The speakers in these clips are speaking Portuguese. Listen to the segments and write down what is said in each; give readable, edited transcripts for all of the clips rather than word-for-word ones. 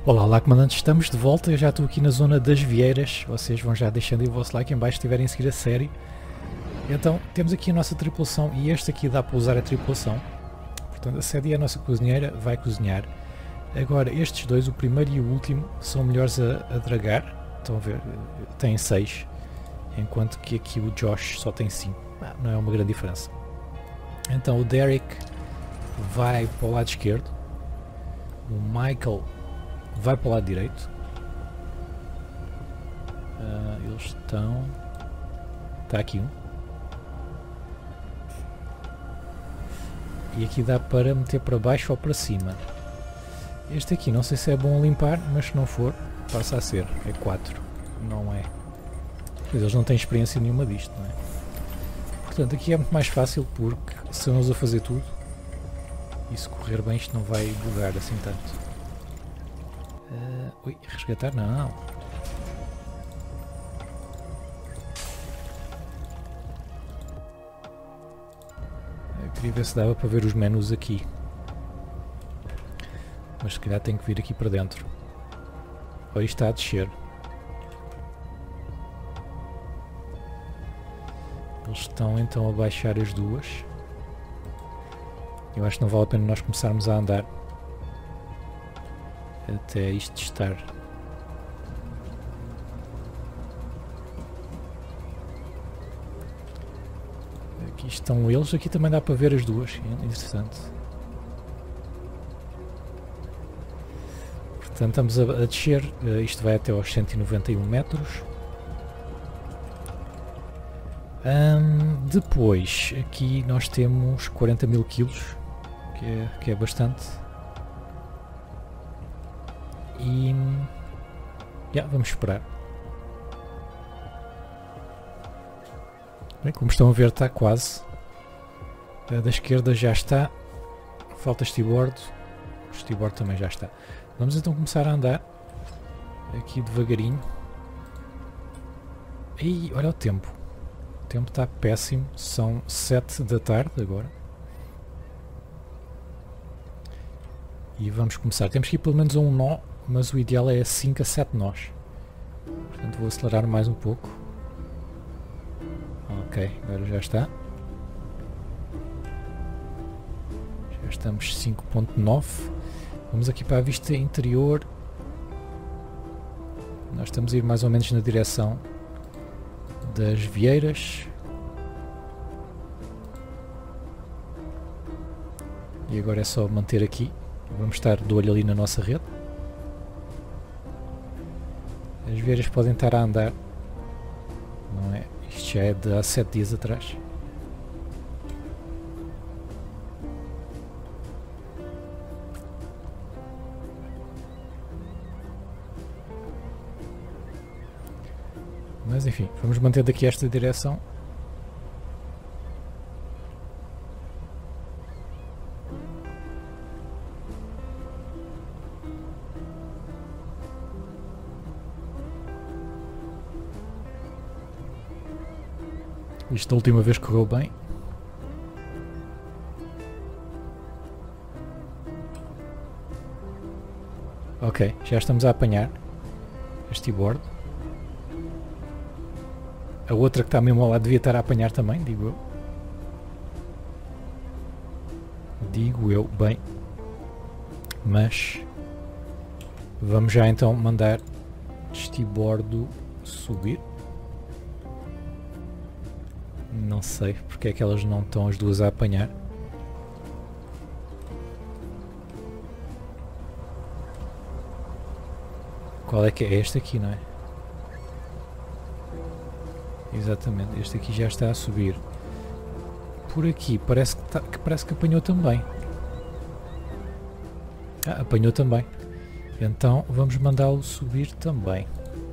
Olá, olá comandantes, estamos de volta, eu já estou aqui na zona das Vieiras, vocês vão já deixando aí o vosso like em baixo se estiverem a seguir a série. Então, temos aqui a nossa tripulação e este aqui dá para usar a tripulação, portanto a Sadie é a nossa cozinheira, vai cozinhar. Agora, estes dois, o primeiro e o último, são melhores a dragar, estão a ver, têm 6, enquanto que aqui o Josh só tem 5, não é uma grande diferença. Então o Derek vai para o lado esquerdo, o Michael vai para o lado direito. Eles estão... Está aqui um. E aqui dá para meter para baixo ou para cima. Este aqui não sei se é bom limpar, mas se não for, passa a ser. É 4. Não é. Pois eles não têm experiência nenhuma disto, não é? Portanto, aqui é muito mais fácil porque são eles a fazer tudo. E se correr bem isto não vai bugar assim tanto. Ui, resgatar não. Eu queria ver se dava para ver os menus aqui. Mas se calhar tenho que vir aqui para dentro. Ou isto está a descer. Eles estão então a baixar as duas. Eu acho que não vale a pena nós começarmos a andar até isto estar. Aqui estão eles, aqui também dá para ver as duas, é interessante. Portanto estamos a descer, isto vai até aos 191 metros. Depois aqui nós temos 40 mil quilos, que é bastante. E vamos esperar. Bem, como estão a ver, está quase. A da esquerda já está. Falta estribordo. O estribordo também já está. Vamos então começar a andar aqui devagarinho. E olha o tempo. O tempo está péssimo. São 7 da tarde agora. E vamos começar. Temos que ir pelo menos a um nó, mas o ideal é 5 a 7 nós. Portanto vou acelerar mais um pouco. Ok, agora já está. Já estamos 5.9. Vamos aqui para a vista interior. Nós estamos a ir mais ou menos na direção das Vieiras. E agora é só manter aqui. Vamos estar de olho ali na nossa rede. As Vieiras podem estar a andar. Não é? Isto já é de há 7 dias atrás. Mas enfim, vamos manter daqui esta direção. Isto da última vez correu bem. Ok, já estamos a apanhar este bordo. A outra que está mesmo ao lado devia estar a apanhar também, digo eu. Digo eu, bem. Mas vamos já então mandar este bordo subir. Não sei porque é que elas não estão as duas a apanhar. Qual é que é? Este aqui, não é? Exatamente, este aqui já está a subir. Por aqui parece que apanhou também. Apanhou também. Então vamos mandá-lo subir também.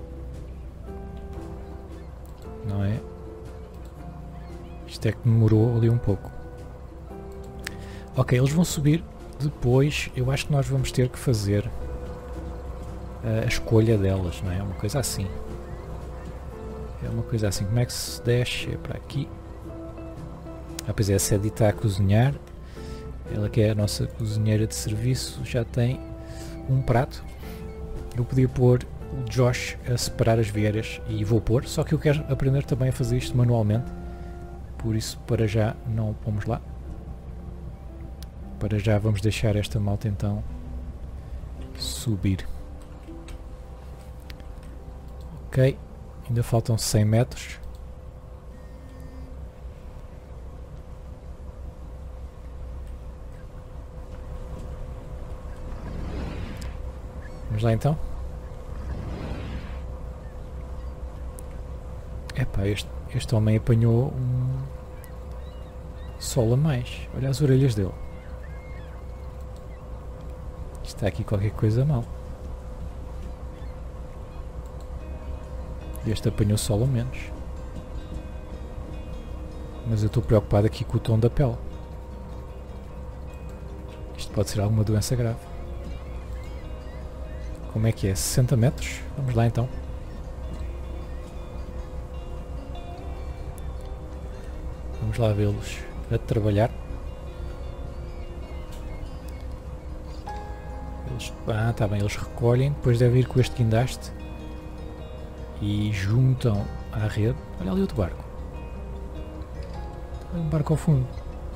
Não é? Isto é que demorou ali um pouco. Ok, eles vão subir. Depois eu acho que nós vamos ter que fazer a escolha delas, não é? Uma coisa assim. É uma coisa assim. Como é que se desce? É para aqui. Pois é, a Sadie está a cozinhar. Ela que é a nossa cozinheira de serviço já tem um prato. Eu podia pôr o Josh a separar as vieiras e vou pôr, só que eu quero aprender também a fazer isto manualmente, por isso para já não o pomos lá. Para já vamos deixar esta malta então subir. Ok, ainda faltam 100 metros. Vamos lá então. Epá, este homem apanhou um sol a mais. Olha as orelhas dele. Está aqui qualquer coisa mal. Este apanhou sol a menos. Mas eu estou preocupado aqui com o tom da pele. Isto pode ser alguma doença grave. Como é que é? 60 metros? Vamos lá então. Vamos lá vê-los a trabalhar. Está bem, eles recolhem, depois deve ir com este guindaste e juntam à rede. Olha ali outro barco. Olha um barco ao fundo.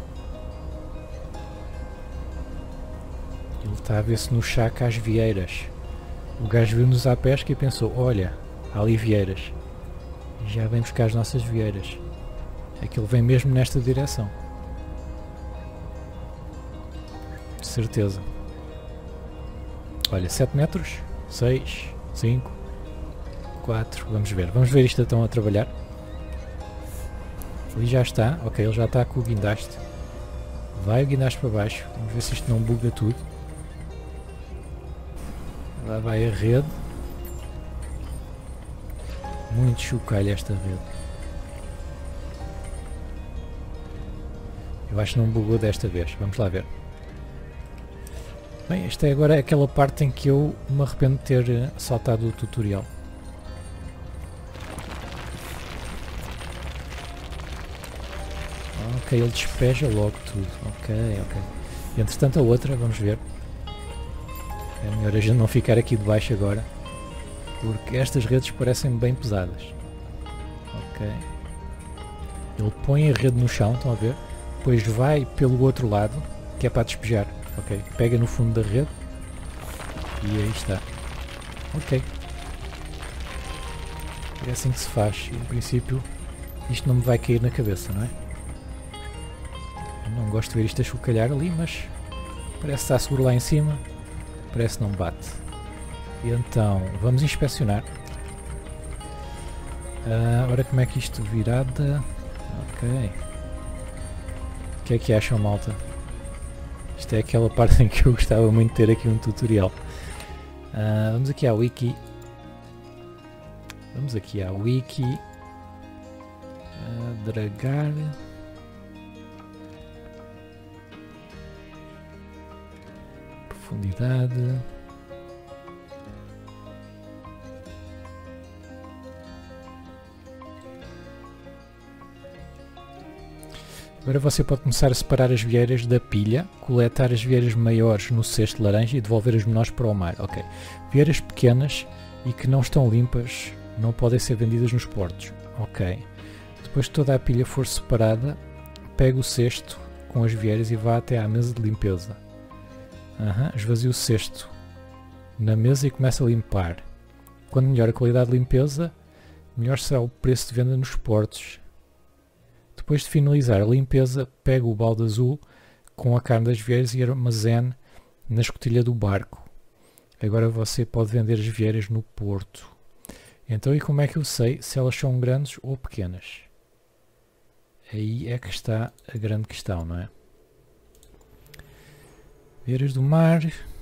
Ele está a ver se no chaca há as vieiras. O gajo viu-nos à pesca e pensou, olha, há ali vieiras. Já vem buscar as nossas vieiras. É que ele vem mesmo nesta direção. De certeza. Olha, 7 metros, 6, 5, 4, vamos ver isto então a trabalhar. Ali já está, ok, ele já está com o guindaste. Vai o guindaste para baixo, vamos ver se isto não buga tudo. Lá vai a rede. Muito chocalho esta rede. Eu acho que não bugou desta vez, vamos lá ver. Bem, esta é agora aquela parte em que eu me arrependo de ter saltado o tutorial. Ok, ele despeja logo tudo. Ok. Entretanto a outra, vamos ver. É melhor a gente não ficar aqui debaixo agora, porque estas redes parecem bem pesadas. Ok. Ele põe a rede no chão, estão a ver? Depois vai pelo outro lado, que é para despejar. Ok, pega no fundo da rede e aí está. Ok. É assim que se faz. Em princípio isto não me vai cair na cabeça, não é? Eu não gosto de ver isto a chocalhar ali, mas parece estar seguro lá em cima. Parece que não bate. E então, vamos inspecionar. Ora, como é que isto virada? Ok. O que é que acham, malta? Isto é aquela parte em que eu gostava muito de ter aqui um tutorial. Vamos aqui à wiki. Dragar. Profundidade. Agora você pode começar a separar as vieiras da pilha, coletar as vieiras maiores no cesto laranja e devolver as menores para o mar. Ok. Vieiras pequenas e que não estão limpas não podem ser vendidas nos portos. Ok. Depois que toda a pilha for separada, pega o cesto com as vieiras e vá até à mesa de limpeza. Esvazia o cesto na mesa e começa a limpar. Quando melhor a qualidade de limpeza, melhor será o preço de venda nos portos. Depois de finalizar a limpeza, pega o balde azul com a carne das vieiras e armazene na escotilha do barco. Agora você pode vender as vieiras no porto. Então, e como é que eu sei se elas são grandes ou pequenas? Aí é que está a grande questão, não é? Vieiras do mar.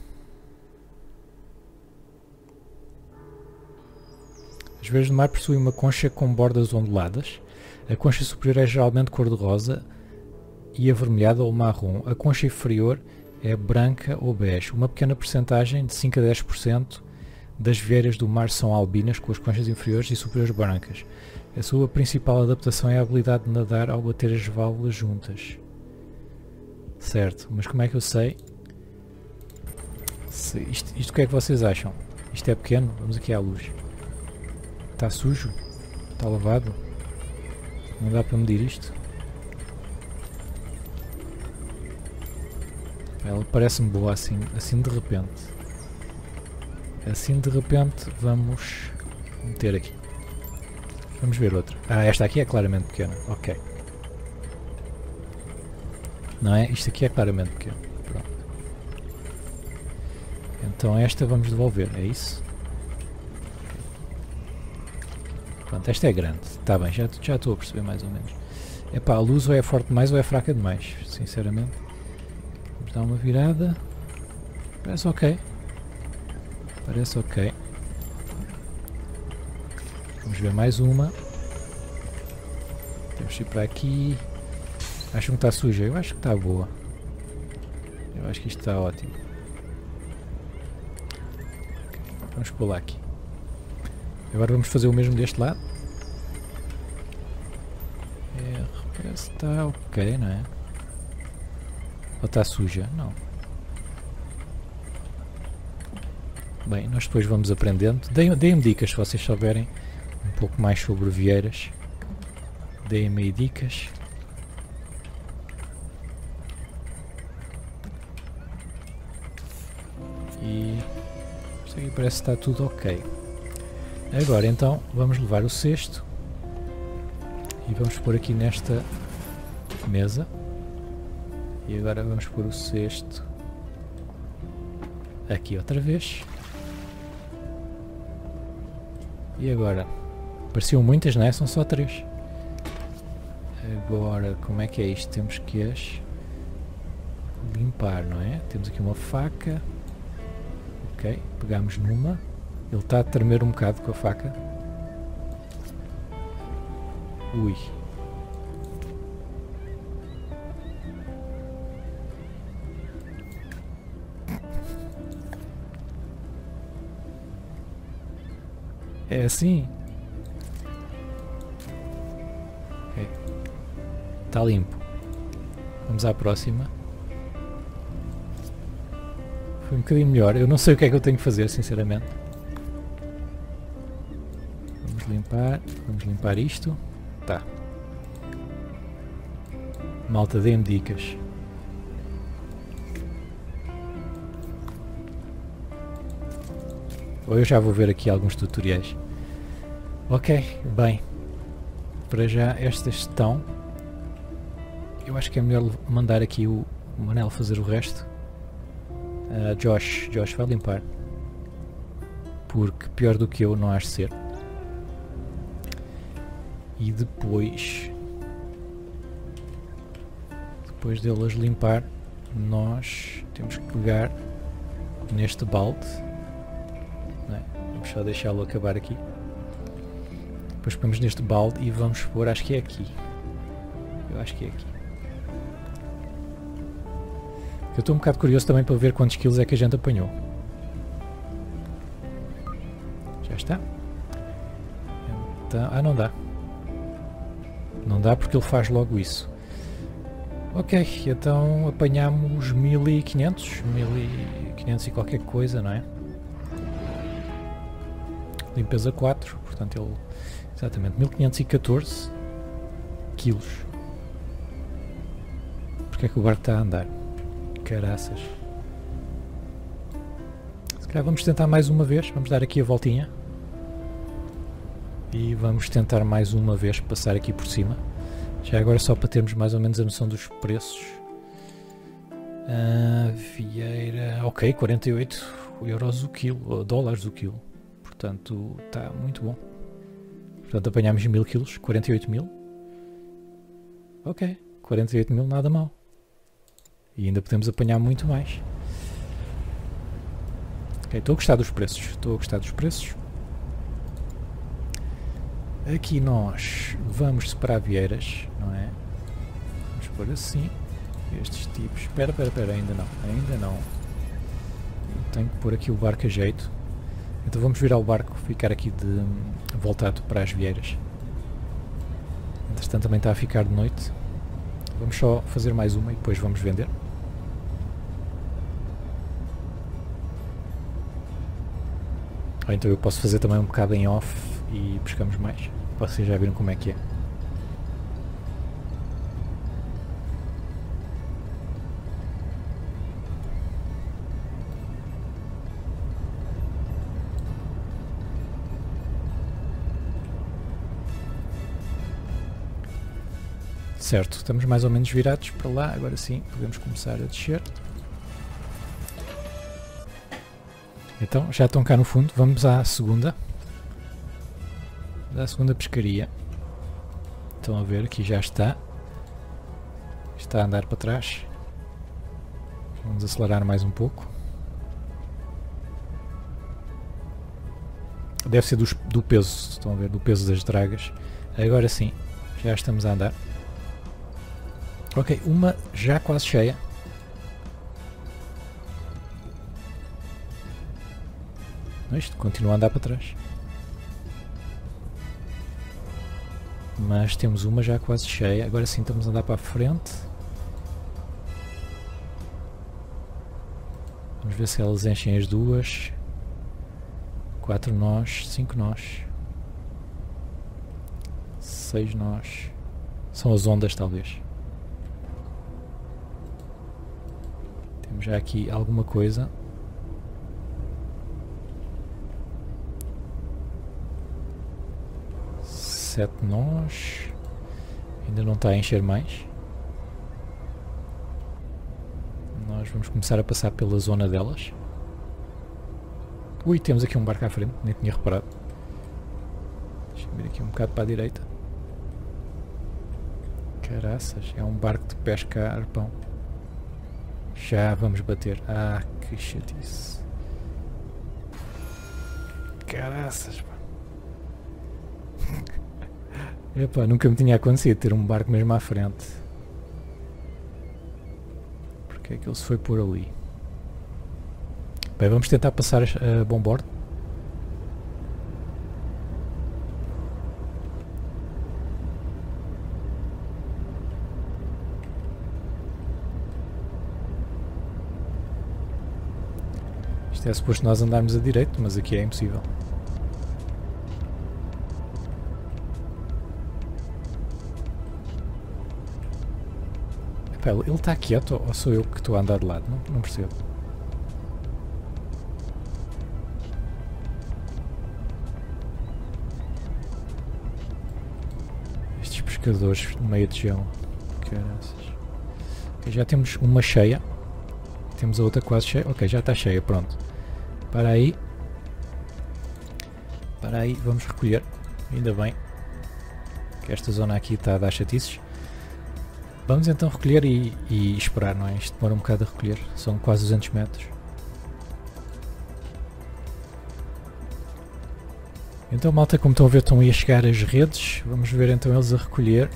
As vieiras do mar possuem uma concha com bordas onduladas. A concha superior é geralmente cor-de-rosa e avermelhada ou marrom. A concha inferior é branca ou bege. Uma pequena percentagem, de 5 a 10%, das vieiras do mar são albinas, com as conchas inferiores e superiores brancas. A sua principal adaptação é a habilidade de nadar ao bater as válvulas juntas. Certo, mas como é que eu sei? Isto o que é que vocês acham? Isto é pequeno, vamos aqui à luz. Está sujo? Está lavado? Não dá para medir isto? Ela parece-me boa assim de repente. Assim de repente vamos meter aqui. Vamos ver outra. Ah, esta aqui é claramente pequena. Ok. Não é? Isto aqui é claramente pequeno. Pronto. Então esta vamos devolver, é isso? Pronto, esta é grande. Está bem, já estou a perceber mais ou menos. Epá, a luz ou é forte demais ou é fraca demais, sinceramente. Vamos dar uma virada. Parece ok. Parece ok. Vamos ver mais uma. Temos que ir para aqui. Acham que está suja? Eu acho que está boa. Eu acho que isto está ótimo. Vamos pô-la aqui. Agora vamos fazer o mesmo deste lado. Parece que está ok, não é? Ou está suja? Não. Bem, nós depois vamos aprendendo. Deem-me dicas se vocês souberem um pouco mais sobre vieiras. Deem-me aí dicas. E isto aqui parece que está tudo ok. Agora então vamos levar o cesto e vamos pôr aqui nesta mesa. E agora vamos pôr o cesto aqui outra vez. E agora? Pareciam muitas, não é? São só 3. Agora, como é que é isto? Temos que as limpar, não é? Temos aqui uma faca. Ok, pegamos numa. Ele está a tremer um bocado com a faca. Ui. É assim? Ok. Está limpo. Vamos à próxima. Foi um bocadinho melhor. Eu não sei o que é que eu tenho que fazer, sinceramente. Vamos limpar isto. Tá. Malta, dê-me dicas. Ou eu já vou ver aqui alguns tutoriais. Ok, bem. Para já estas estão. Eu acho que é melhor mandar aqui o Manel fazer o resto. Josh vai limpar. Porque pior do que eu não há de ser. E depois delas limpar, nós temos que pegar neste balde. Não é? Vamos só deixá-lo acabar aqui. Depois pegamos neste balde e vamos pôr, acho que é aqui. Eu acho que é aqui. Eu estou um bocado curioso também para ver quantos quilos é que a gente apanhou. Já está. Então, não dá. Não dá porque ele faz logo isso. Ok, então apanhamos 1500 e qualquer coisa, não é? Limpeza 4, portanto ele... Exatamente, 1514 quilos. Porque é que o barco está a andar? Caraças. Se calhar vamos tentar mais uma vez, vamos dar aqui a voltinha. E vamos tentar mais uma vez passar aqui por cima. Já agora só para termos mais ou menos a noção dos preços. Vieira... Ok, 48 euros o quilo, ou dólares o quilo. Portanto, está muito bom. Portanto, apanhámos 1000 quilos, 48 mil. Ok, 48 mil, nada mal. E ainda podemos apanhar muito mais. Ok, estou a gostar dos preços. Aqui nós vamos separar vieiras, não é? Vamos pôr assim. Estes tipos... Espera, ainda não. Tenho que pôr aqui o barco a jeito. Então vamos virar o barco, ficar aqui voltado para as vieiras. Entretanto também está a ficar de noite. Vamos só fazer mais uma e depois vamos vender. Ou então eu posso fazer também um bocado em off e pescamos mais. Vocês já viram como é que é. Certo, estamos mais ou menos virados para lá, agora sim podemos começar a descer. Então já estão cá no fundo, vamos à segunda pescaria. Estão a ver, aqui já está a andar para trás. Vamos acelerar mais um pouco. Deve ser do peso, estão a ver, do peso das dragas. Agora sim, já estamos a andar. Ok, uma já quase cheia. Isto continua a andar para trás. Mas temos uma já quase cheia. Agora sim estamos a andar para a frente. Vamos ver se elas enchem as duas. 4 nós, 5 nós. 6 nós. São as ondas talvez. Temos já aqui alguma coisa. Sete nós. Ainda não está a encher mais. Nós vamos começar a passar pela zona delas. Ui, temos aqui um barco à frente, nem tinha reparado. Deixa-me vir aqui um bocado para a direita. Caraças, é um barco de pesca a arpão. Já vamos bater. Ah, que chatice. Caraças, pá. Epá, nunca me tinha acontecido ter um barco mesmo à frente. Porque é que ele se foi por ali? Bem, vamos tentar passar a bombordo. Isto é suposto nós andarmos a direito, mas aqui é impossível. Epá, ele está quieto ou sou eu que estou a andar de lado? Não percebo. Estes pescadores no meio de gelo. Caraças. Okay, já temos uma cheia. Temos a outra quase cheia. Ok, já está cheia, pronto. Para aí. Para aí, vamos recolher. Ainda bem que esta zona aqui está a dar chatices. Vamos então recolher e esperar, não é? Isto demora um bocado a recolher. São quase 200 metros. Então, malta, como estão a ver, estão aí a chegar as redes. Vamos ver então eles a recolher.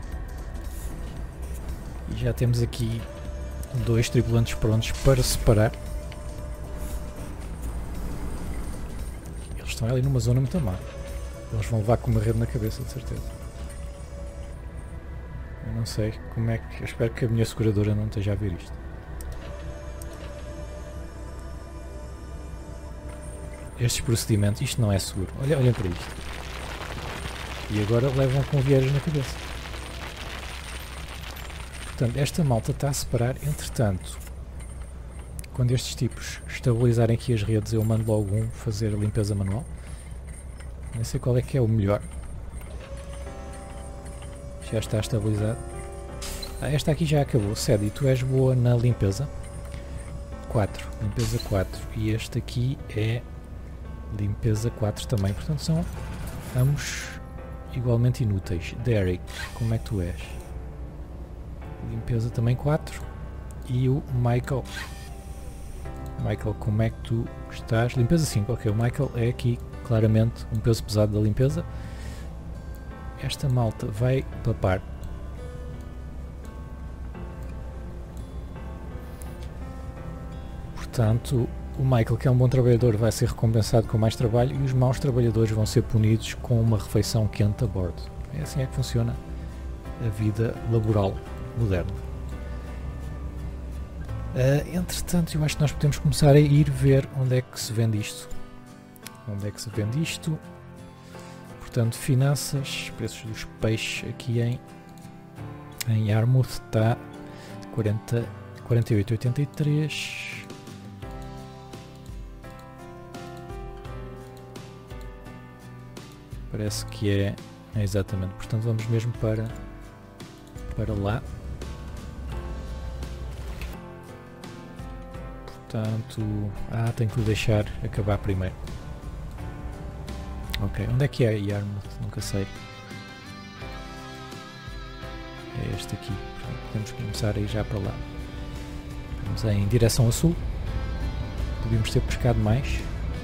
E já temos aqui 2 tripulantes prontos para separar. Eles estão ali numa zona muito má. Eles vão levar com uma rede na cabeça, de certeza. Eu não sei como é que... Eu espero que a minha seguradora não esteja a ver isto. Estes procedimentos... Isto não é seguro. Olhem para isto. E agora levam com vieiras na cabeça. Portanto, esta malta está a separar. Entretanto, quando estes tipos estabilizarem aqui as redes, eu mando logo um fazer a limpeza manual. Não sei qual é que é o melhor. Já está estabilizado. Esta aqui já acabou. Cedi, tu és boa na limpeza. 4. Limpeza 4. E este aqui é limpeza 4 também. Portanto, são ambos igualmente inúteis. Derek, como é que tu és? Limpeza também 4. E o Michael. Michael, como é que tu estás? Limpeza 5. Ok, o Michael é aqui claramente um peso pesado da limpeza. Esta malta vai papar. Portanto, o Michael, que é um bom trabalhador, vai ser recompensado com mais trabalho e os maus trabalhadores vão ser punidos com uma refeição quente a bordo. É assim é que funciona a vida laboral moderna. Entretanto, eu acho que nós podemos começar a ir ver onde é que se vende isto. onde é que se vende isto? Portanto, finanças, preços dos peixes aqui em Yarmouth está 48,83. Parece que é exatamente, portanto vamos mesmo para lá. Portanto, tenho que o deixar acabar primeiro. Ok, onde é que é Yarmouth? Nunca sei. É este aqui. Portanto, podemos começar a ir já para lá. Vamos em direção a sul. Podíamos ter pescado mais.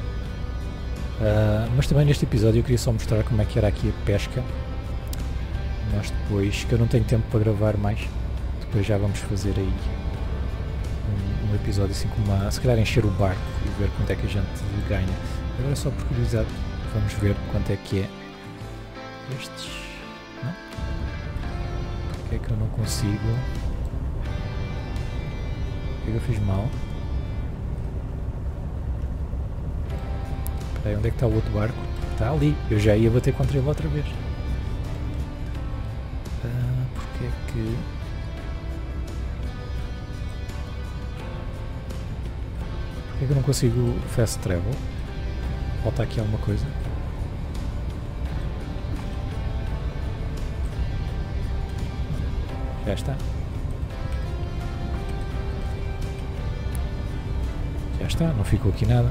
Mas também neste episódio eu queria só mostrar como é que era aqui a pesca. Nós depois, que eu não tenho tempo para gravar mais, depois já vamos fazer aí um episódio assim como se calhar encher o barco e ver quanto é que a gente ganha. Agora só por curiosidade, vamos ver quanto é que é estes. Não? Porque é que eu não consigo? O que é que eu fiz mal? Espera aí, onde é que está o outro barco? Está ali, eu já ia bater contra ele outra vez. Porque é que... Porquê é que eu não consigo fast travel? Falta aqui alguma coisa. Já está. Já está, não ficou aqui nada.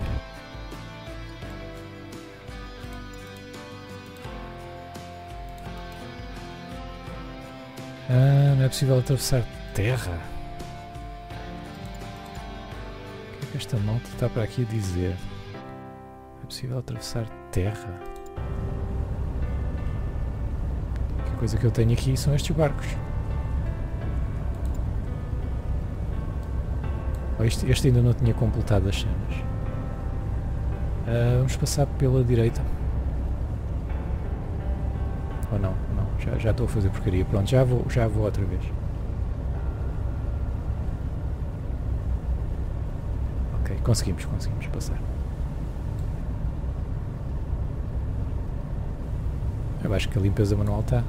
Não é possível atravessar terra. O que é que esta malta está para aqui a dizer? É possível atravessar terra? A única coisa que eu tenho aqui são estes barcos. Este ainda não tinha completado as cenas. Vamos passar pela direita. Ou não, já estou a fazer porcaria. Pronto, já vou outra vez. Ok, conseguimos passar. Eu acho que a limpeza manual está.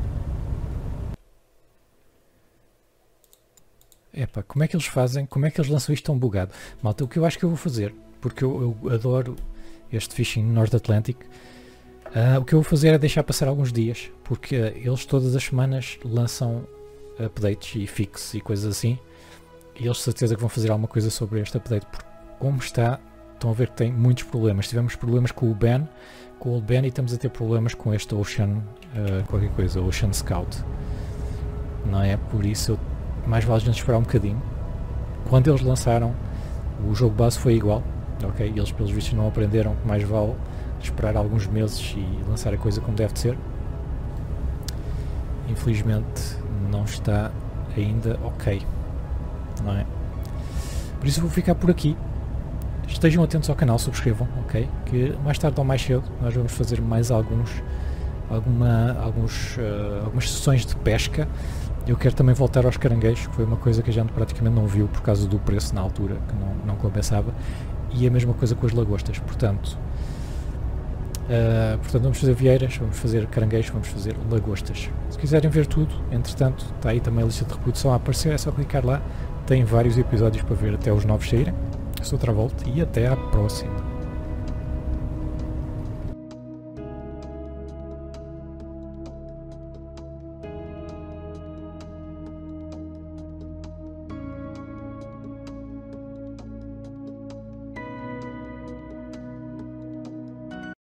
Epá, como é que eles fazem? Como é que eles lançam isto tão bugado? Malta, o que eu acho que eu vou fazer, porque eu adoro este Fishing North Atlantic, o que eu vou fazer é deixar passar alguns dias, porque eles todas as semanas lançam updates e fixes e coisas assim, e eles de certeza que vão fazer alguma coisa sobre este update, porque como está, estão a ver que tem muitos problemas. Tivemos problemas com o Old Ben, e estamos a ter problemas com este Ocean, qualquer coisa, Ocean Scout. Não é? Por isso, mais vale a gente esperar um bocadinho. Quando eles lançaram, o jogo base foi igual, ok? E eles pelos vistos não aprenderam, mais vale esperar alguns meses e lançar a coisa como deve de ser. Infelizmente não está ainda ok, não é? Por isso vou ficar por aqui. Estejam atentos ao canal, subscrevam, ok? Que mais tarde ou mais cedo nós vamos fazer mais algumas sessões de pesca. Eu quero também voltar aos caranguejos, que foi uma coisa que a gente praticamente não viu por causa do preço na altura, que não compensava. E a mesma coisa com as lagostas, portanto vamos fazer vieiras, vamos fazer caranguejos, vamos fazer lagostas. Se quiserem ver tudo, entretanto, está aí também a lista de reprodução a aparecer, é só clicar lá. Tem vários episódios para ver até os novos saírem. Eu sou o Travolta e até à próxima.